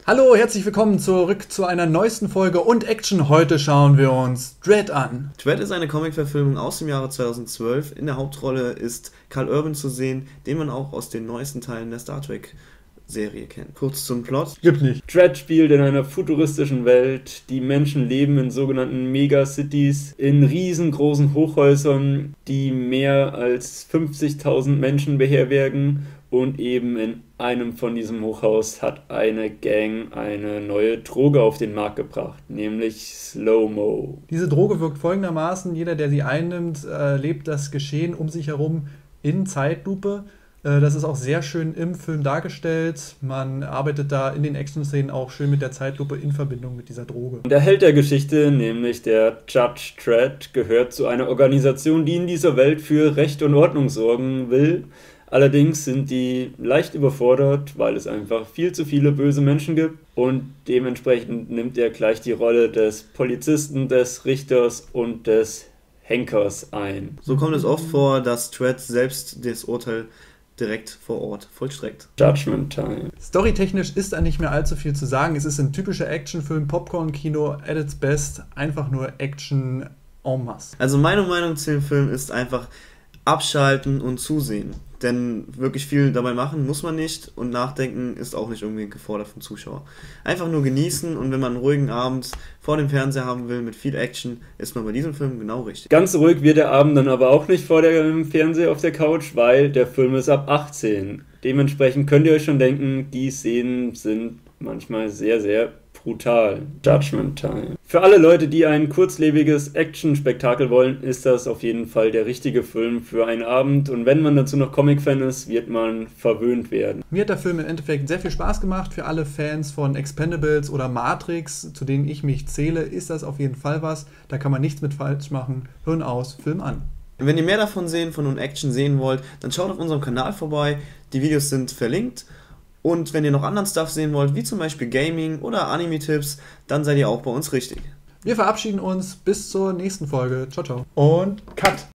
Hallo, herzlich willkommen zurück zu einer neuesten Folge und Action. Heute schauen wir uns Dredd an. Dredd ist eine Comic-Verfilmung aus dem Jahre 2012. In der Hauptrolle ist Karl Urban zu sehen, den man auch aus den neuesten Teilen der Star Trek-Serie kennt. Kurz zum Plot. Gibt nicht. Dredd spielt in einer futuristischen Welt. Die Menschen leben in sogenannten Megacities, in riesengroßen Hochhäusern, die mehr als 50.000 Menschen beherbergen. Und eben in einem von diesem Hochhaus hat eine Gang eine neue Droge auf den Markt gebracht, nämlich Slow-Mo. Diese Droge wirkt folgendermaßen: Jeder, der sie einnimmt, lebt das Geschehen um sich herum in Zeitlupe. Das ist auch sehr schön im Film dargestellt. Man arbeitet da in den Action-Szenen auch schön mit der Zeitlupe in Verbindung mit dieser Droge. Der Held der Geschichte, nämlich der Judge Dredd, gehört zu einer Organisation, die in dieser Welt für Recht und Ordnung sorgen will. Allerdings sind die leicht überfordert, weil es einfach viel zu viele böse Menschen gibt, und dementsprechend nimmt er gleich die Rolle des Polizisten, des Richters und des Henkers ein. So kommt es oft vor, dass Dredd selbst das Urteil direkt vor Ort vollstreckt. Judgment Time. Storytechnisch ist da nicht mehr allzu viel zu sagen. Es ist ein typischer Actionfilm, Popcorn-Kino at its best. Einfach nur Action en masse. Also meine Meinung zu dem Film ist einfach abschalten und zusehen. Denn wirklich viel dabei machen muss man nicht, und nachdenken ist auch nicht irgendwie gefordert vom Zuschauer. Einfach nur genießen, und wenn man einen ruhigen Abend vor dem Fernseher haben will mit viel Action, ist man bei diesem Film genau richtig. Ganz ruhig wird der Abend dann aber auch nicht vor dem Fernseher auf der Couch, weil der Film ist ab 18. Dementsprechend könnt ihr euch schon denken, die Szenen sind manchmal sehr, sehr brutal. Judgment Time. Für alle Leute, die ein kurzlebiges Action-Spektakel wollen, ist das auf jeden Fall der richtige Film für einen Abend, und wenn man dazu noch Comic-Fan ist, wird man verwöhnt werden. Mir hat der Film im Endeffekt sehr viel Spaß gemacht. Für alle Fans von Expendables oder Matrix, zu denen ich mich zähle, ist das auf jeden Fall was. Da kann man nichts mit falsch machen. Hirn aus, Film an. Wenn ihr mehr davon von Action sehen wollt, dann schaut auf unserem Kanal vorbei. Die Videos sind verlinkt. Und wenn ihr noch anderen Stuff sehen wollt, wie zum Beispiel Gaming oder Anime-Tipps, dann seid ihr auch bei uns richtig. Wir verabschieden uns bis zur nächsten Folge. Ciao, ciao. Und Cut.